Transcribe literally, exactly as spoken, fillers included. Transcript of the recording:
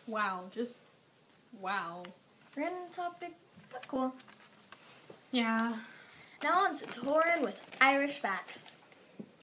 Wow, just wow. Random topic, but cool. Yeah. Now on to Torin with Irish facts.